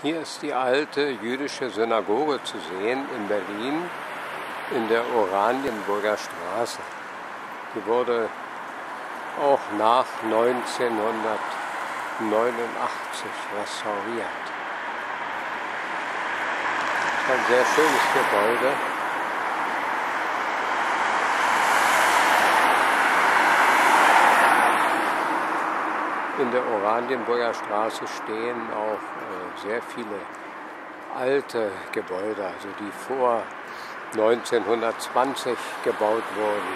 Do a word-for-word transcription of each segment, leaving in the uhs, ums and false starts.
Hier ist die alte jüdische Synagoge zu sehen in Berlin in der Oranienburger Straße. Die wurde auch nach neunzehnhundertneunundachtzig restauriert. Das ist ein sehr schönes Gebäude. In der Oranienburger Straße stehen auch äh, sehr viele alte Gebäude, also die vor neunzehnhundertzwanzig gebaut wurden.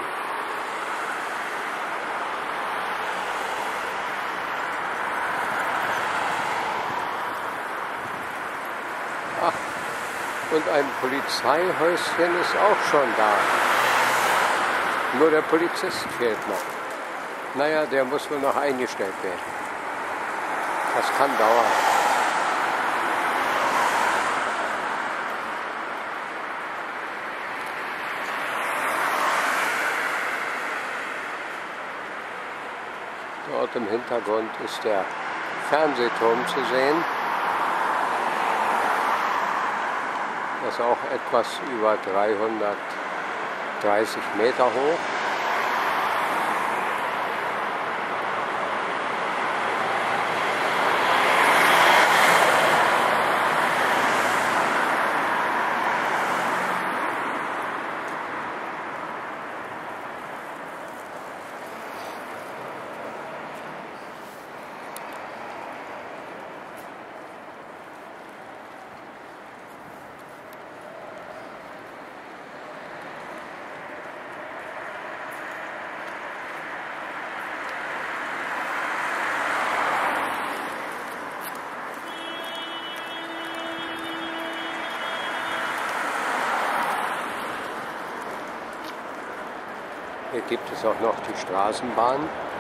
Ach, und ein Polizeihäuschen ist auch schon da. Nur der Polizist fehlt noch. Naja, der muss wohl noch eingestellt werden. Das kann dauern. Dort im Hintergrund ist der Fernsehturm zu sehen. Das ist auch etwas über dreihundertdreißig Meter hoch. Hier gibt es auch noch die Straßenbahn.